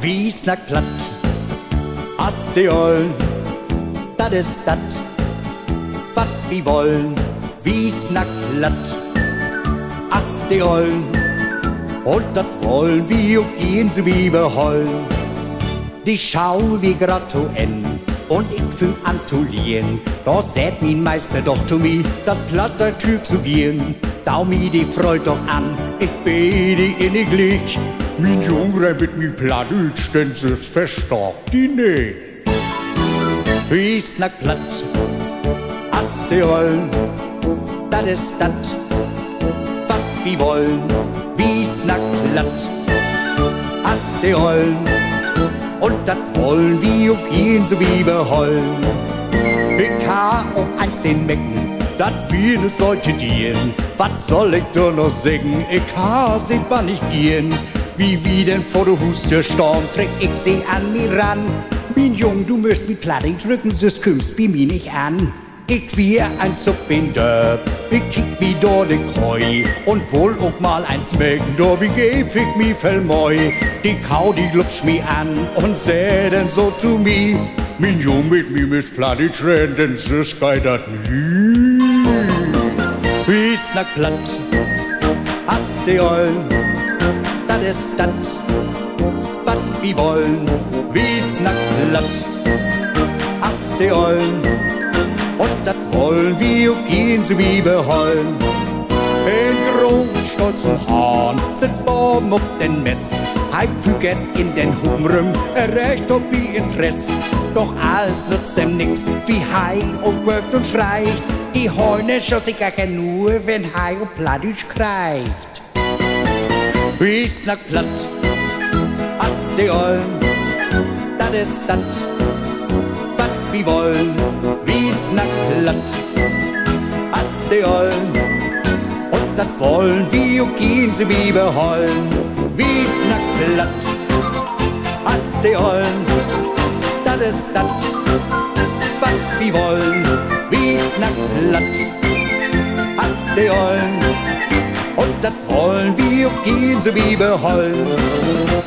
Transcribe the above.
wie snack platt. Aste ollen, dat is dat, wat wie wollen, wie snack platt. Aste ollen, und dat wollen wir auch gehen so wie behollen. Die schau wie grad zu Ende und ich fing an zu lieren. Da sät mein Meister doch zu mir, dat platter Typ zu gehen. Dau mi die Freud doch an, ich bete inniglich. Mein Junge mit mi Plattdeutsch, denn es verstockt die nicht. Wie snack platt, aste ollen, dat is dat, wat wie wollen, wie snack platt, aste ollen, und dat wollen wir auch gehen so wie behollen. Ich ha auch einzeln mecken, dat wir ne solche dienen. Was soll ich da noch sagen? Ich ha sie wann nicht gehen. Wie denn vor der Huste Sturm träg ich sie an mir ran. Mein Jung, du müsst mit Plattdeutsch drücken, sonst kümmst bi mir nicht an. Ich wir ein Supp in Dörp, ich kick mi da de Kreu und wohl auch mal eins mecken, da wie geb ich mi Fellmeu. Die Kau, die glubsch mi an und sä denn so zu mi. Mein Jung mit mi müsst Plattdeutsch reden, denn sonst geht dat nie. Wie snack platt, aste ollen, dat is dat, wat wie wollen, wie snack platt, aste ollen, und dat wollen wir auch gehen so wie behollen. In großen stolzen Hahn sind Baum auf den Mess, heim Püget in den Humrem, recht ob wie Interess. Doch alles nutzt dem nix, wie Hai und wirkt und schreit. Die Heune schoss sich gar kein nur, wenn Hai und Plattdeutsch kreicht. Wie snack platt, aste ollen, dat is dat, wat wie wollen, wie snack platt, aste ollen, und dat wollen wir auch gehen so wie behollen. Wie snack platt, aste ollen, dat is dat, wat wie wollen, wie snack platt, aste ollen, und dat wollen wir auch gehen so wie behollen.